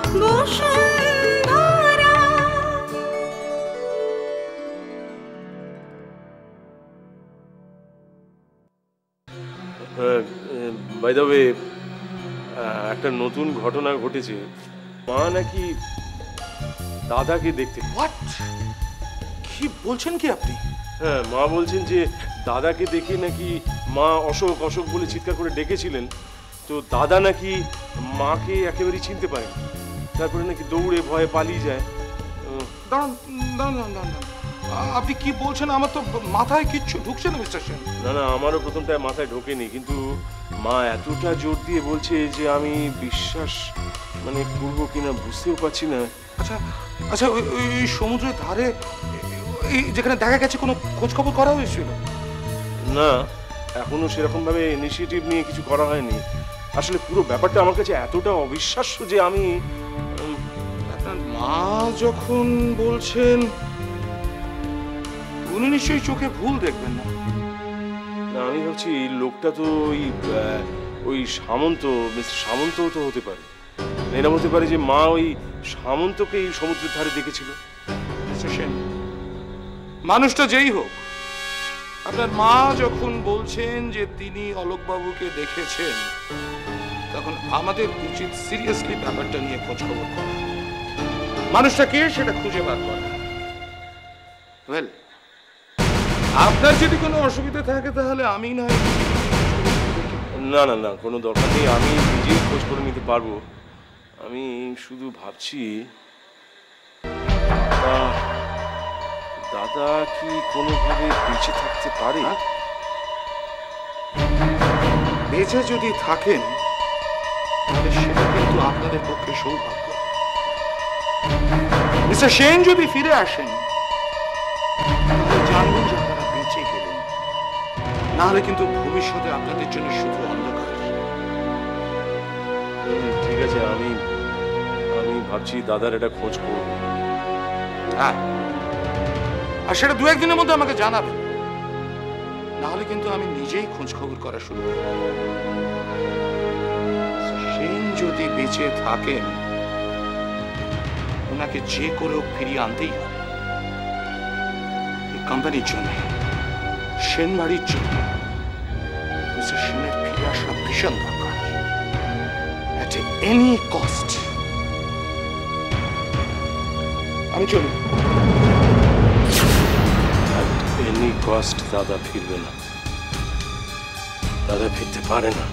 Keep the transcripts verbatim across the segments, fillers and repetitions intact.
By the way, একটা নতুন ঘটনা ঘটেছে। মা নাকি দাদাকে দেখতে। হোয়াট? কি বলছেন কি আপনি? হ্যাঁ, মা বলছেন যে দাদাকে দেখে নাকি মা অশোক অশোক বলে চিৎকার করে ডেকেছিলেন, তো দাদা নাকি মাকে একেবারেই চিনতে পারেন, তারপরে নাকি দৌড়ে ভয়ে পালিয়ে যায়। দাঁড়ান দাঁড়ান দাঁড়ান, আপনি কি বলছেন? আমার তো মাথায় কিচ্ছু ঢুকছে না মিস্টার সেন। না না, আমারও প্রথমটায় মাথায় ঢোকেনি, কিন্তু মা এতটা জোর দিয়ে বলছে যে আমি বিশ্বাস মানে করবো কিনা বুঝতেও পারছি না। আচ্ছা আচ্ছা, ওই সমুদ্রের ধারে যেখানে দেখা গেছে কোনো খোঁজ খবর করা হয়েছিল? না, এখনো সেরকম ভাবে ইনিশিয়েটিভ নিয়ে কিছু করা হয়নি। আসলে পুরো ব্যাপারটা আমার কাছে এতটা অবিশ্বাস্য যে আমি। আপনার মা যখন বলছেন, উনি নিশ্চয়ই চোখে ভুল দেখবেন না। না, আমি ভাবছি লোকটা তো ওই ওই সামন্ত, মিস্টার সামন্ত তো হতে পারে। এরকম হতে পারে যে মা ওই সামন্তকে এই সমুদ্রের ধারে দেখেছিল। মিস্টার সেন, মানুষটা যেই হোক, আপনার মা যখন বলছেন যে তিনি অলোকবাবুকে দেখেছেন, তখন আমাদের উচিত সিরিয়াসলি ব্যাপারটা নিয়ে খোঁজ খবর করা, মানুষটা কে সেটা খুঁজে বার করা। ওয়েল, আপনার যদি কোনো অসুবিধা থাকে তাহলে আমি না। না না না, কোনো দরকার নেই, আমি নিজেই খোঁজ করে নিতে পারবো। আমি শুধু ভাবছি দাদা কি কোনোভাবে বেঁচে থাকতে পারে? বেঁচে যদি থাকেন তাহলে সেটা কিন্তু আপনাদের পক্ষে সৌভাগ্য। মিস্টার সেন যদি ফিরে আসেন তাহলে জানবেন যে আপনারা বেঁচে গেলেন, না হলে কিন্তু ভবিষ্যতে আপনাদের জন্য শুধু অন্ধকার। ঠিক আছে, আমি আমি ভাবছি দাদার এটা খোঁজ করব। হ্যাঁ, আর সেটা দু একদিনের মধ্যে আমাকে জানাবেন, না হলে কিন্তু আমি নিজেই খোঁজ খবর করা শুরু করব। সেন যদি বেঁচে থাকেন, ওনাকে যে করেও ফিরিয়ে আনতেই হবে। এই কোম্পানির জন্য, সেন বাড়ির জন্য মিস্টার সেনের ফিরে আসা ভীষণ দরকার, এট এনি কস্ট। আমি চলি। এনি কস্ট দাদা ফিরবে না, দাদা ফিরতে পারে না।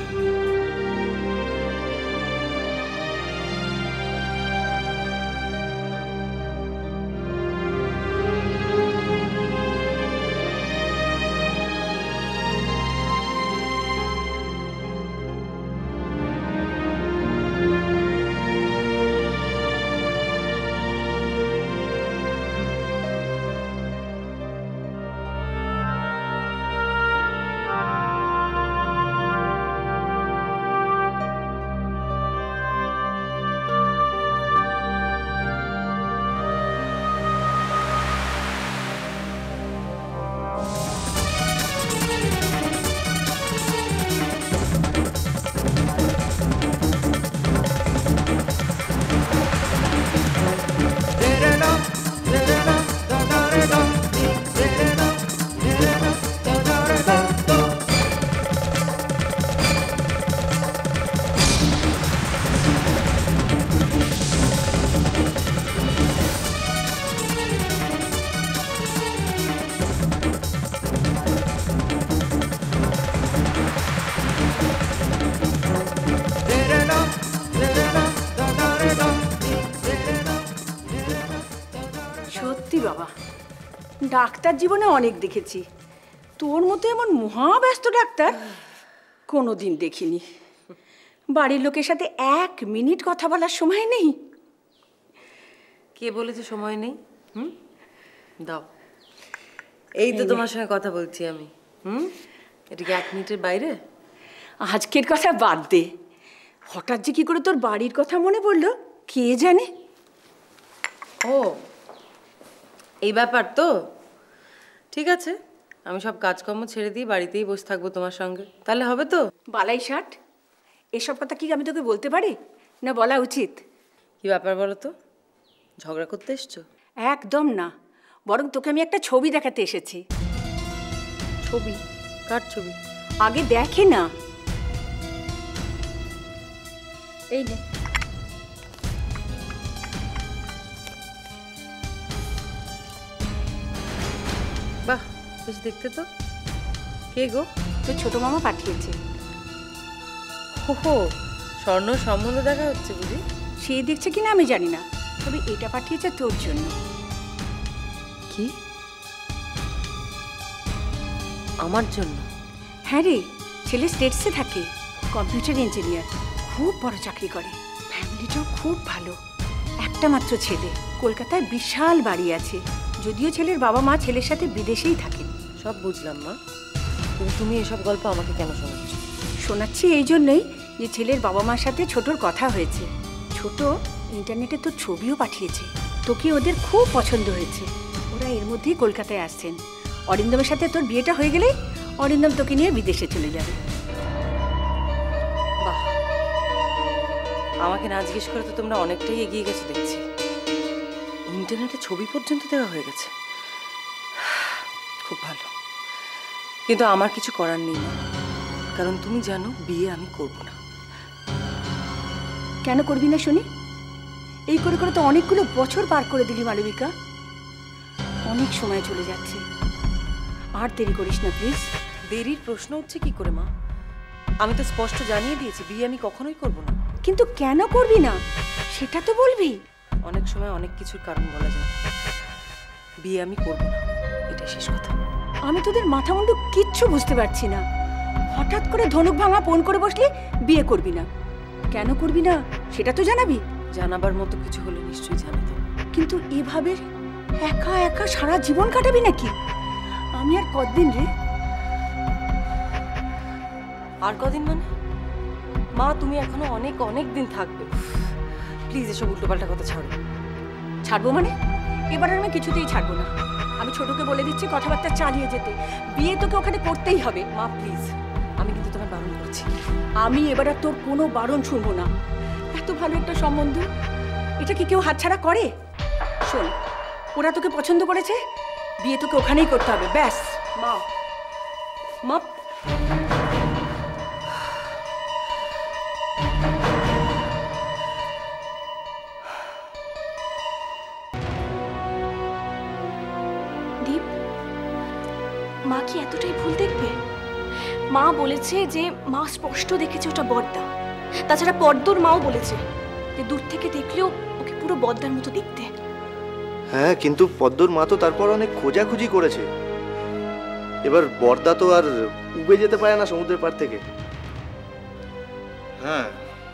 ডাক্তার জীবনে অনেক দেখেছি, তোর মতো এমন মহাব্যস্ত ডাক্তার কোনোদিন দেখিনি। বাড়ির লোকের সাথে এক মিনিট কথা বলার সময় নেই। কে বলেছে সময় নেই? হুম, দাও, এই তো তোমার সঙ্গে কথা বলছি আমি। হুম, এটা কি এক মিনিটের বাইরে? আজকের কথা বাদ দে, হঠাৎ যে কি করে তোর বাড়ির কথা মনে পড়লো কে জানে। ও, এই ব্যাপার তো। ঠিক আছে, আমি সব কাজকর্ম ছেড়ে দিয়ে বাড়িতেই বসে থাকবো তোমার সঙ্গে, তাহলে হবে তো? বালাই ষাট, এসব কথা কি আমি তোকে বলতে পারি না বলা উচিত? কি ব্যাপার বলো তো, ঝগড়া করতে এসছো? একদম না, বরং তোকে আমি একটা ছবি দেখাতে এসেছি। ছবি? কার ছবি? আগে দেখে না। এই নে। বাহ, বেশ দেখতে তো। কে গো? তোর ছোট মামা পাঠিয়েছে। হো হো, স্বর্ণ সম্বন্ধ দেখা হচ্ছে বুঝি? সে দেখছে কিনা আমি জানি না, তবে এটা পাঠিয়েছে তোর জন্য। কি? আমার জন্য? হ্যাঁ রে, ছেলে স্টেটসে থাকে, কম্পিউটার ইঞ্জিনিয়ার, খুব বড় চাকরি করে, ফ্যামিলিটাও খুব ভালো। একটা মাত্র ছেলে, কলকাতায় বিশাল বাড়ি আছে, যদিও ছেলের বাবা মা ছেলের সাথে বিদেশেই থাকেন। সব বুঝলাম মা, কিন্তু তুমি এসব গল্প আমাকে কেন শোনাচ্ছ? শোনাচ্ছি এই জন্যই যে ছেলের বাবা মার সাথে ছোটর কথা হয়েছে। ছোট ইন্টারনেটে তোর ছবিও পাঠিয়েছে, তোকে ওদের খুব পছন্দ হয়েছে। ওরা এর মধ্যেই কলকাতায় আসছেন। অরিন্দমের সাথে তোর বিয়েটা হয়ে গেলেই অরিন্দম তোকে নিয়ে বিদেশে চলে যাবে। বাহ, আমাকে না জিজ্ঞেস করে তো তোমরা অনেকটাই এগিয়ে গেছো দেখছি। ইন্টারনেটে ছবি পর্যন্ত দেওয়া হয়ে গেছে, খুব ভালো। কিন্তু আমার কিছু করার নেই না, কারণ তুমি জানো বিয়ে আমি করব না। কেন করবি না শুনি? এই করে করে তো অনেকগুলো বছর পার করে দিলি মালবিকা, অনেক সময় চলে যাচ্ছে। আর দেরি করিস না প্লিজ। দেরির প্রশ্ন উঠছে কি করে মা? আমি তো স্পষ্ট জানিয়ে দিয়েছি বিয়ে আমি কখনোই করব না। কিন্তু কেন করবি না সেটা তো বলবি। অনেক সময় অনেক কিছুর কারণ বলা যায়, বিয়ে আমি করব না, এটাই শেষ কথা। আমি তোদের মাথা মুন্ডু কিচ্ছু বুঝতে পারছি না। হঠাৎ করে ধনুক ভাঙা ফোন করে বসলি বিয়ে করবি না, কেন করবি না সেটা তো জানাবি। জানাবার মতো কিছু হলে নিশ্চয়ই জানাতাম। কিন্তু এভাবে একা একা সারা জীবন কাটাবি নাকি? আমি আর কতদিন রে? আর কদিন মানে? মা তুমি এখনো অনেক অনেক দিন থাকবে, প্লিজ এসব উল্টোপাল্টা কথা ছাড়ো। ছাড়বো মানে? এবার আর আমি কিছুতেই ছাড়বো না। আমি ছোটকে বলে দিচ্ছি কথাবার্তা চালিয়ে যেতে, বিয়ে তোকে ওখানে করতেই হবে। মা প্লিজ, আমি কিন্তু তোমায় বারণ করছি। আমি এবার আর তোর কোনো বারণ শুনবো না। এত ভালো একটা সম্বন্ধ, এটা কি কেউ হাতছাড়া করে? শোন, ওরা তোকে পছন্দ করেছে, বিয়ে তোকে ওখানেই করতে হবে, ব্যাস। মা মা দীপ, মা কি এতটাই ভুল দেখবে? মা বলেছে যে মা স্পষ্ট দেখেছে ওটা বড়দা। তাছাড়া পদ্মর মাও বলেছে যে দূর থেকে দেখলেও ওকে পুরো বড়দার মতো দেখতে। হ্যাঁ, কিন্তু পদ্মর মা তো তারপর অনেক খোঁজাখুঁজি করেছে। এবার বর্দা তো আর উবে যেতে পারে না সমুদ্রের পাড় থেকে। হ্যাঁ,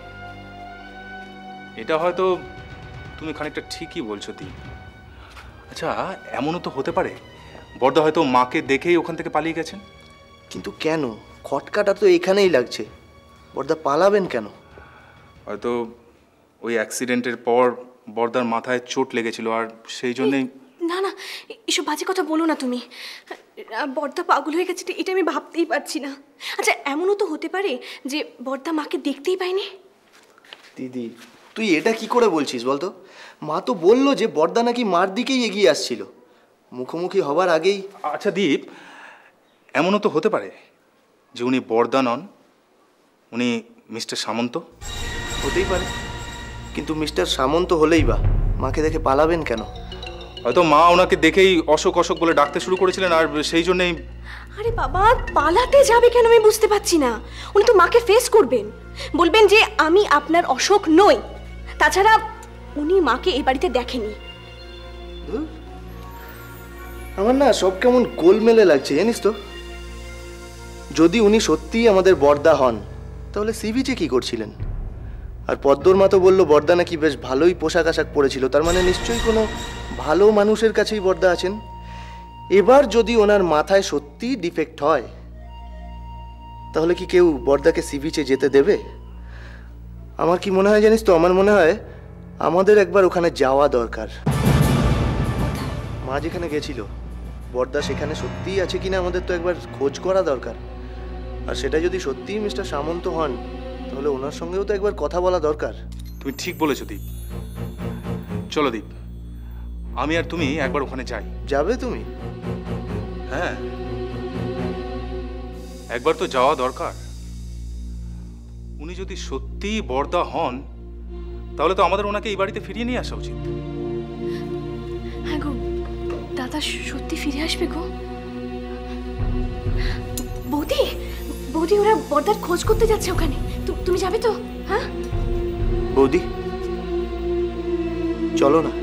এটা হয়তো তুমি খানিকটা ঠিকই বলছো দীপ। আচ্ছা, এমনও তো হতে পারে বড়দা হয়তো মাকে দেখেই ওখান থেকে পালিয়ে গেছেন। কিন্তু কেন? খটকাটা তো এখানেই লাগছে, বর্দা পালাবেন কেন? হয়তো ওই অ্যাক্সিডেন্টের পর বড়দার মাথায় চোট লেগেছিল, আর সেই জন্যই। না না, এসব বাজে কথা বলো না তুমি। বড়দা পাগল হয়ে গেছে এটা আমি ভাবতেই পারছি না। আচ্ছা, এমনও তো হতে পারে যে বড়দা মাকে দেখতেই পায়নি। দিদি, তুই এটা কি করে বলছিস বলতো? মা তো বললো যে বর্দা নাকি মার দিকেই এগিয়ে আসছিল, মুখোমুখি হবার আগেই। আচ্ছা দীপ, এমনও তো হতে পারে যে উনি বড়দা নন, উনি মিস্টার সামন্ত। হতেই পারে, কিন্তু মিস্টার সামন্ত হলেই বা মাকে দেখে পালাবেন কেন? হয়তো মা ওনাকে দেখেই অশোক অশোক বলে ডাকতে শুরু করেছিলেন, আর সেই জন্যই। আরে বাবা, পালাতে যাবে কেন আমি বুঝতে পারছি না। উনি তো মাকে ফেস করবেন, বলবেন যে আমি আপনার অশোক নই। তাছাড়া উনি মাকে এই বাড়িতে দেখেনি। আমার না সব কেমন গোলমেলে লাগছে জানিস তো। যদি উনি সত্যিই আমাদের বর্দা হন তাহলে সি বিচে কি করছিলেন? আর পদ্মর মা তো বললো বর্দা নাকি বেশ ভালোই পোশাক আশাক পরেছিল, তার মানে নিশ্চয়ই কোনো ভালো মানুষের কাছেই বর্দা আছেন। এবার যদি ওনার মাথায় সত্যিই ডিফেক্ট হয় তাহলে কি কেউ বর্দাকে সি বিচে যেতে দেবে? আমার কি মনে হয় জানিস তো, আমার মনে হয় আমাদের একবার ওখানে যাওয়া দরকার। মা যেখানে গেছিল বর্দা সেখানে সত্যিই আছে কিনা আমাদের তো একবার খোঁজ করা দরকার। আর সেটা যদি সত্যিই মিস্টার সামন্ত হন তাহলে ওনার সঙ্গেও তো একবার কথা বলা দরকার। তুমি ঠিক বলেছো দীপ, চলো দীপ, আমি আর তুমি একবার ওখানে যাই। যাবে তুমি? হ্যাঁ, একবার তো যাওয়া দরকার। উনি যদি সত্যিই বড়দা হন তাহলে তো আমাদের ওনাকে এই বাড়িতে ফিরিয়ে নিয়ে আসা উচিত। হ্যাঁ গো, দাদা সত্যি ফিরে আসবে গো। বৌদি, বৌদি ওরা বড়দার খোঁজ করতে যাচ্ছে ওখানে, তু- তুমি যাবে তো? হ্যাঁ বৌদি চলো না।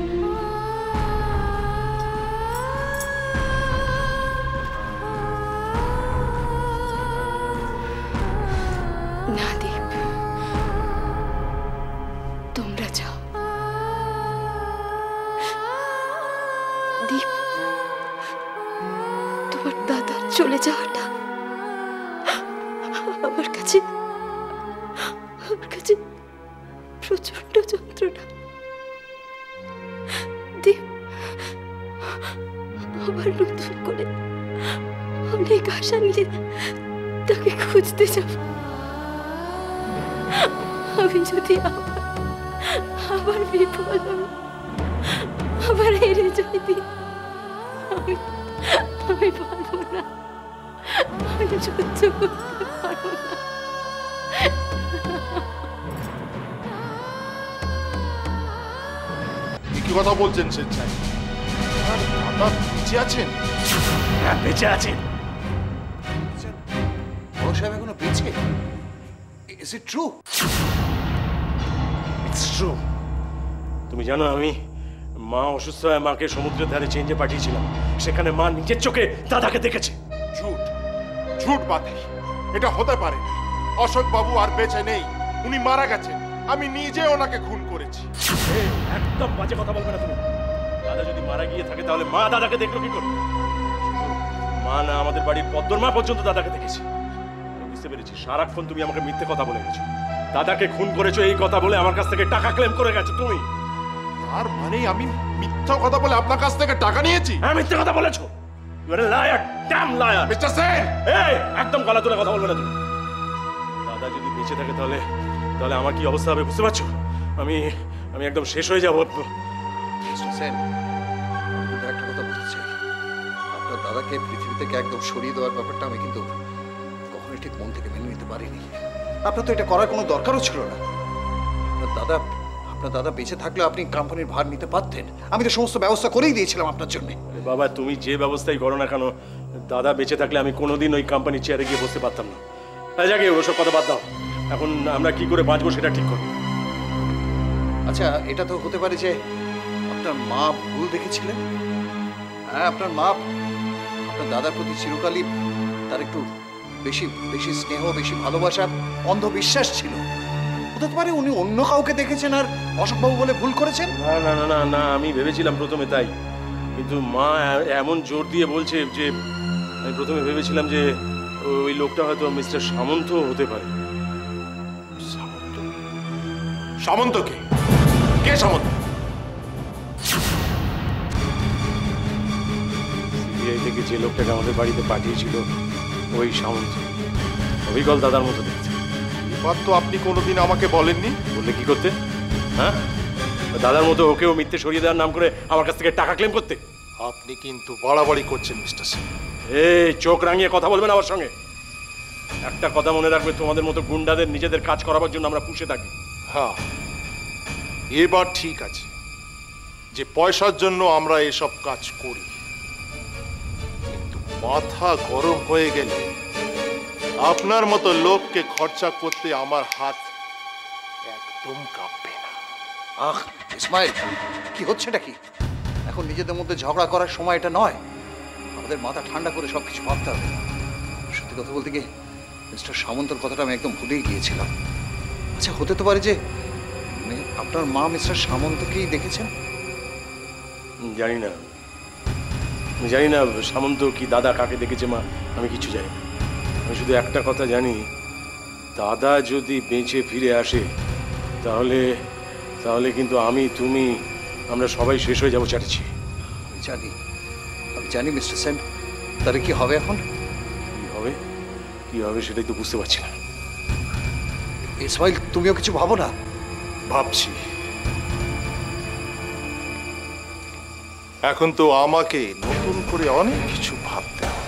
না দীপ, তোমরা যাও। দীপ, তোমার দাদা চলে যাওয়াটা আমার কাছে আমার কাছে প্রচন্ড যন্ত্রণা। দীপ, আবার নতুন করে অনেক আশা নিয়ে তাকে খুঁজতে যাব। আমি যদি আবার আবার বিফল হই, আবার হেরে যাই দিই, আমি আমি পারবো না, আমি সহ্য করতে পারবো না। কি কথা বলছেন স্বেচ্ছায়? দাদা বেঁচে আছেন? হ্যাঁ বেঁচে আছেন। বড় সাহেব এখনো বেঁচে? Is it true? It's true. তুমি জানো আমি মা অসুস্থ হয়ে মাকে সমুদ্রের ধারে চেঞ্জে পাঠিয়েছিলাম, সেখানে মা নিজের চোখে দাদাকে দেখেছে। ঝুট, ঝুট বাতাই, এটা হতে পারে না। অশোক বাবু আর বেঁচে নেই, উনি মারা গেছেন। আমি নিজে ওনাকে খুন করেছি। এই, একদম বাজে কথা বলবে না তুমি। দাদা যদি মারা গিয়ে থাকে তাহলে মা দাদাকে দেখলো কি করে? মা না, আমাদের বাড়ির পদ্মর মা পর্যন্ত দাদাকে দেখেছি। আমি বুঝতে পেরেছি সারাক্ষণ তুমি আমাকে মিথ্যে কথা বলে গেছো। দাদাকে খুন করেছো এই কথা বলে আমার কাছ থেকে টাকা ক্লেম করে গেছো তুমি। তার মানে আমি মিথ্যা কথা বলে আপনার কাছ থেকে টাকা নিয়েছি? হ্যাঁ মিথ্যে কথা বলেছো। You are a liar, damn liar. Mister Sen, এই, একদম গলা তুলে কথা বলবে না তুমি। দাদা যদি বেঁচে থাকে তাহলে তাহলে আমার কি অবস্থা হবে বুঝতে পারছো? আমি আমি একদম শেষ হয়ে যাবো। মিস্টার সেন, আমি কিন্তু একটা কথা বলতে চাই। আপনার দাদাকে পৃথিবী থেকে একদম সরিয়ে দেওয়ার ব্যাপারটা আমি কিন্তু কখনোই ঠিক মন থেকে মেনে নিতে পারিনি। আপনার তো এটা করার কোনো দরকারও ছিল না। আপনার দাদা আপনার দাদা বেঁচে থাকলে আপনি কোম্পানির ভার নিতে পারতেন। আমি তো সমস্ত ব্যবস্থা করেই দিয়েছিলাম আপনার জন্য। আরে বাবা, তুমি যে ব্যবস্থাই করো না কেন, দাদা বেঁচে থাকলে আমি কোনোদিন ওই কোম্পানির চেয়ারে গিয়ে বসতে পারতাম না। তাই যাকে ওসব কথা বাদ দাও। এখন আমরা কি করে বাঁচবো সেটা ঠিক করবো। আচ্ছা, এটা তো হতে পারে যে আপনার মা ভুল দেখেছিলেন। হ্যাঁ, আপনার মা আপনার দাদার প্রতি চিরকালই তার একটু বেশি বেশি স্নেহ, বেশি ভালোবাসা, অন্ধবিশ্বাস ছিল। হতে পারে উনি অন্য কাউকে দেখেছেন আর অশোকবাবু বলে ভুল করেছেন। না না না না না আমি ভেবেছিলাম প্রথমে তাই, কিন্তু মা এ- এমন জোর দিয়ে বলছে যে আমি প্রথমে ভেবেছিলাম যে ওই লোকটা হয়তো মিস্টার সামন্ত হতে পারে। সামন্ত? সামন্ত কে? কে সামন্ত? সিবিআই থেকে যে লোকটাকে আমাদের বাড়িতে পাঠিয়েছিল ওই সামন্ত। অবিকল দাদার মতো দেখতে। এবার তো আপনি কোনোদিন আমাকে বলেননি। বললে কি করতে? হ্যাঁ, দাদার মতো ওকেও মিথ্যে সরিয়ে দেওয়ার নাম করে আমার কাছ থেকে টাকা ক্লেম করতে। আপনি কিন্তু বাড়াবাড়ি করছেন মিস্টার সেন। এই, চোখ রাঙিয়ে কথা বলবেন আমার সঙ্গে। একটা কথা মনে রাখবে, তোমাদের মতো গুন্ডাদের নিজেদের কাজ করাবার জন্য আমরা পুষে থাকি। হ্যাঁ, এবার ঠিক আছে যে পয়সার জন্য আমরা এসব কাজ করি, কিন্তু মাথা গরম হয়ে গেলে আপনার মতো লোককে খরচা করতে আমার হাত একদম কাঁপবে না। আহ ইসমাইল, কি হচ্ছেটা কি? এখন নিজেদের মধ্যে ঝগড়া করার সময় এটা নয়। আমাদের মাথা ঠান্ডা করে সবকিছু ভাবতে হবে। সত্যি কথা বলতে কি, মিস্টার সামন্তর কথাটা আমি একদম ভুলেই গিয়েছিলাম। আচ্ছা, হতে তো পারে যে মে- আপনার মা মিস্টার সামন্তকেই দেখেছেন। জানি না, আমি জানি না সামন্ত কি দাদা কাকে দেখেছে মা, আমি কিছু জানি না। আমি শুধু একটা কথা জানি, দাদা যদি বেঁচে ফিরে আসে তাহলে তাহলে কিন্তু আমি, তুমি, আমরা সবাই শেষ হয়ে যাবো চ্যাটার্জি। আমি জানি আমি জানি মিস্টার সেন, তাহলে কি হবে এখন? কি হবে কি হবে সেটাই তো বুঝতে পারছি না। ইসমাইল, তুমিও কিছু ভাবো না। ভাবছি এখন তো আমাকে নতুন করে অনেক কিছু ভাবতে হবে।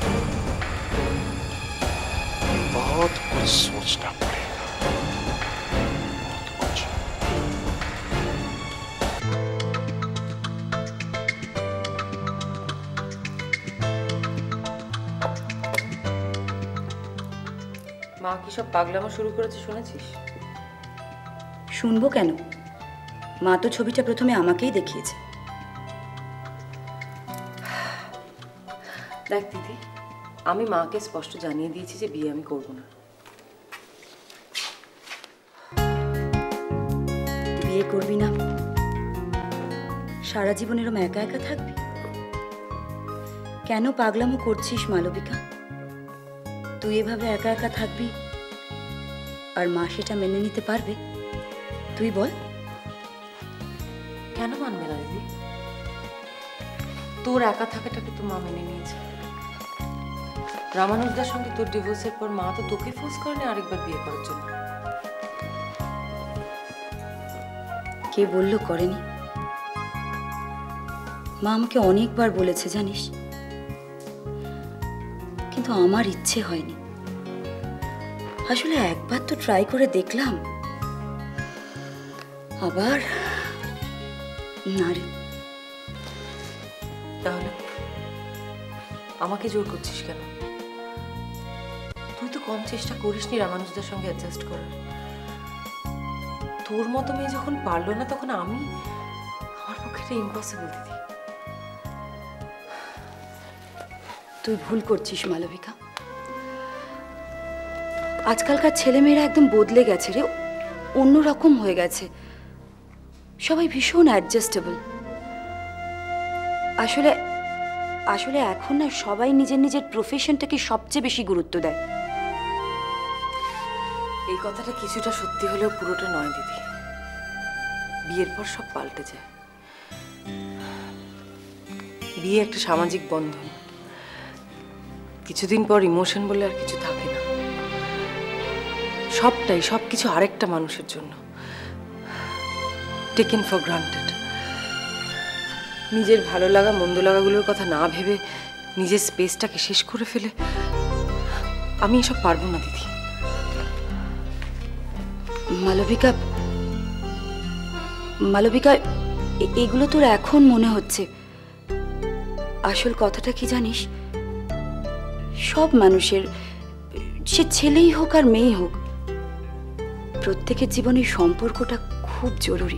बहुत कुछ सोचना पड़ेगा, बहुत कुछ। মা কি সব পাগলামো শুরু করেছে শুনেছিস? শুনবো কেন? মা তো ছবিটা প্রথমে আমাকেই দেখিয়েছে। দেখ দিদি, আমি মাকে স্পষ্ট জানিয়ে দিয়েছি যে বিয়ে আমি করব না। বিয়ে করবি না? সারা জীবন এরম একা একা থাকবি? কেন পাগলামো করছিস মালবিকা? তুই এভাবে একা একা থাকবি আর মা সেটা মেনে নিতে পারবে? তুই বল। কেন মানবে না দিদি? তোর একা থাকাটাকে তো মা মেনে নিয়েছে। রামানুজদার সঙ্গে তোর ডিভোর্সের পর মা তো তোকে ফোর্স করেনি আরেকবার বিয়ে করার জন্য। কে বললো করেনি? মা আমাকে অনেকবার বলেছে জানিস, কিন্তু আমার ইচ্ছে হয়নি। আসলে একবার তো ট্রাই করে দেখলাম, আবার না রে। তাহলে আমাকে জোর করছিস কেন? তুই তো কম চেষ্টা করিসনি রামানুজদার সঙ্গে অ্যাডজাস্ট করার। তোর মতো মেয়ে যখন পারলো না তখন আমি, আমার পক্ষে এটা ইম্পসিবল দিদি। তুই ভুল করছিস মালবিকা। আজকালকার ছেলেমেয়েরা একদম বদলে গেছে রে, অন্যরকম হয়ে গেছে। সবাই ভীষণ অ্যাডজাস্টেবল। আসলে আসলে এখন না সবাই নিজের নিজের প্রফেশনটাকে সবচেয়ে বেশি গুরুত্ব দেয়। এই কথাটা কিছুটা সত্যি হলেও পুরোটা নয় দিদি। বিয়ের পর সব পাল্টে যায়। বিয়ে একটা সামাজিক বন্ধন। কিছুদিন পর ইমোশন বলে আর কিছু থাকে না। সবটাই সবকিছু আরেকটা মানুষের জন্য, টেকেন ফর গ্রান্টেড। নিজের ভালো লাগা মন্দ লাগাগুলোর কথা না ভেবে নিজের স্পেসটাকে শেষ করে ফেলে আমি এসব পারবো না দিদি। মালবিকা মালবিকা এ- এগুলো তোর এখন মনে হচ্ছে। আসল কথাটা কি জানিস? সব মানুষের, সে ছেলেই হোক আর মেয়েই হোক, প্রত্যেকের জীবনে সম্পর্কটা খুব জরুরি।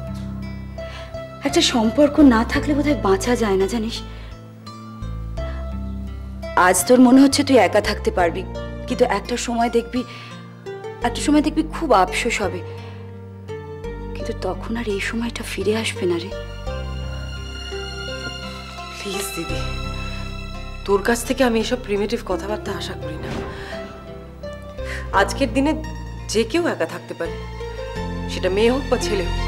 একটা সম্পর্ক না থাকলে বোধহয় বাঁচা যায় না জানিস। আজ তোর মনে হচ্ছে তুই একা থাকতে পারবি, কিন্তু একটা সময় দেখবি একটা সময় দেখবি খুব আফসোস হবে, কিন্তু তখন আর এই সময়টা ফিরে আসবে না রে। প্লিজ দিদি, তোর কাছ থেকে আমি এসব প্রিমিটিভ কথাবার্তা আশা করি না। আজকের দিনে যে কেউ একা থাকতে পারে, সেটা মেয়ে হোক বা ছেলে হোক।